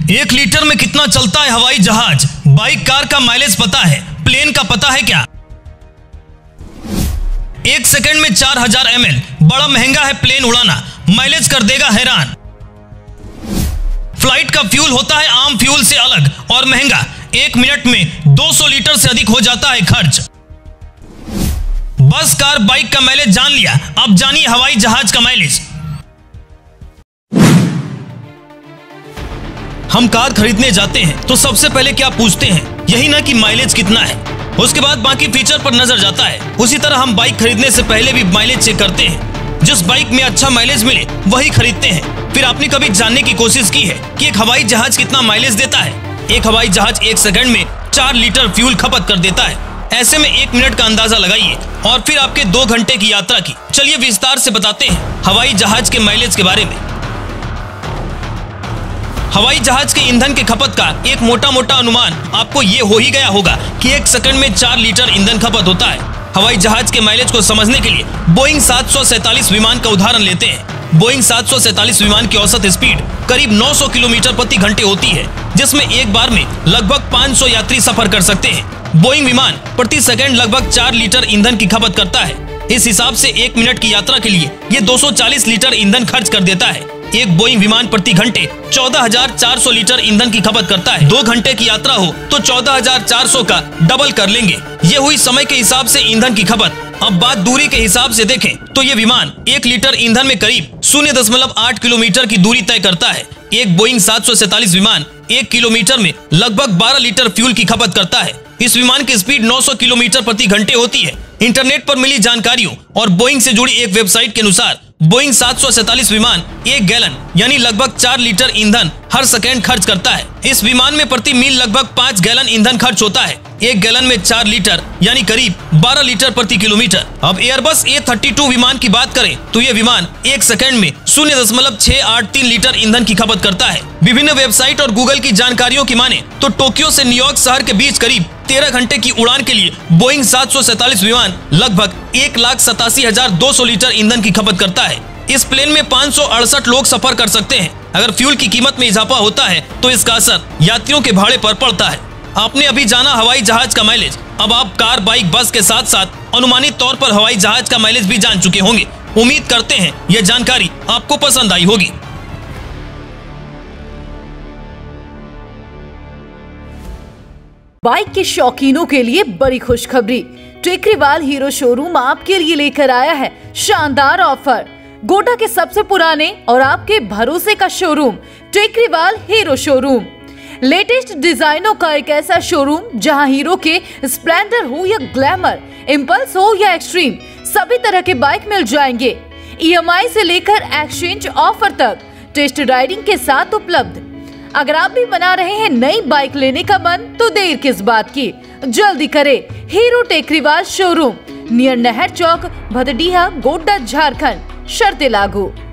1 litre में कितना चलता है हवाई जहाज? बाइक कार का माइलेज पता है, प्लेन का पता है क्या? 1 सेकंड में 4000 ml, बड़ा महंगा है प्लेन उड़ाना, माइलेज कर देगा हैरान। फ्लाइट का फ्यूल होता है आम फ्यूल से अलग और महंगा, 1 मिनट में 200 लीटर से अधिक हो जाता है खर्च। बस कार बाइक का माइलेज जान लिया, अब जानिए हवाई जहाज का माइलेज। हम कार खरीदने जाते हैं तो सबसे पहले क्या पूछते हैं? यही ना कि माइलेज कितना है। उसके बाद बाकी फीचर पर नजर जाता है। उसी तरह हम बाइक खरीदने से पहले भी माइलेज चेक करते हैं। जिस बाइक में अच्छा माइलेज मिले वही खरीदते हैं। फिर आपने कभी जानने की कोशिश की है कि एक हवाई जहाज कितना माइलेज देता है? एक हवाई जहाज 1 सेकंड में 4 लीटर फ्यूल खपत कर देता है। ऐसे में 1 मिनट का अंदाजा लगाइए और फिर आपके 2 घंटे की यात्रा की। चलिए विस्तार से बताते हैं हवाई जहाज के माइलेज के बारे में। हवाई जहाज के ईंधन के खपत का एक मोटा अनुमान आपको ये हो ही गया होगा कि 1 सेकंड में 4 लीटर ईंधन खपत होता है। हवाई जहाज के माइलेज को समझने के लिए बोइंग 747 विमान का उदाहरण लेते हैं। बोइंग 747 विमान की औसत स्पीड करीब 900 किलोमीटर प्रति घंटे होती है, जिसमें एक बार में लगभग 500 यात्री सफर कर सकते हैं। बोइंग विमान प्रति सेकंड लगभग 4 लीटर ईंधन की खपत करता है। इस हिसाब से 1 मिनट की यात्रा के लिए ये 240 लीटर ईंधन खर्च कर देता है। एक बोइंग विमान प्रति घंटे 14,400 लीटर ईंधन की खपत करता है। 2 घंटे की यात्रा हो तो 14,400 का डबल कर लेंगे। ये हुई समय के हिसाब से ईंधन की खपत। अब बात दूरी के हिसाब से देखें तो ये विमान 1 लीटर ईंधन में करीब 0.8 किलोमीटर की दूरी तय करता है। एक बोइंग 747 विमान 1 किलोमीटर में लगभग 12 लीटर फ्यूल की खपत करता है। इस विमान की स्पीड 900 किलोमीटर प्रति घंटे होती है। इंटरनेट पर मिली जानकारियों और बोइंग से जुड़ी एक वेबसाइट के अनुसार बोइंग 747 विमान 1 गैलन यानी लगभग 4 लीटर ईंधन हर सेकंड खर्च करता है। इस विमान में प्रति मील लगभग 5 गैलन ईंधन खर्च होता है। 1 गैलन में 4 लीटर यानी करीब 12 लीटर प्रति किलोमीटर। अब एयरबस A320 विमान की बात करें तो ये विमान 1 सेकंड में 0.683 लीटर ईंधन की खपत करता है। विभिन्न वेबसाइट और गूगल की जानकारियों की माने तो टोक्यो से न्यूयॉर्क शहर के बीच करीब 13 घंटे की उड़ान के लिए बोइंग 747 विमान लगभग 1,87,200 लीटर ईंधन की खपत करता है। इस प्लेन में 568 लोग सफर कर सकते हैं। अगर फ्यूल की कीमत में इजाफा होता है तो इसका असर यात्रियों के भाड़े पर पड़ता है। आपने अभी जाना हवाई जहाज का माइलेज। अब आप कार, बाइक, बस के साथ साथ अनुमानित तौर पर हवाई जहाज का माइलेज भी जान चुके होंगे। उम्मीद करते हैं यह जानकारी आपको पसंद आई होगी। बाइक के शौकीनों के लिए बड़ी खुशखबरी। टेकरीवाल हीरो शोरूम आपके लिए लेकर आया है शानदार ऑफर। गोटा के सबसे पुराने और आपके भरोसे का showroom Tekriwal Hero showroom. Latest डिजाइनों का एक ऐसा शोरूम जहां हीरो के स्प्लेंडर हो या ग्लैमर, इंपल्स हो या एक्सट्रीम, सभी तरह के बाइक मिल जाएंगे। EMI से लेकर एक्सचेंज ऑफर तक टेस्ट राइडिंग के साथ उपलब्ध। अगर आप भी बना रहे हैं नई बाइक लेने का मन तो देर किस बात की, जल्दी करें। हीरो टेकरीवाल शोरूम, नियर नहर चौक, भदडीहा, गोड्डा, झारखंड। शर्तें लागू।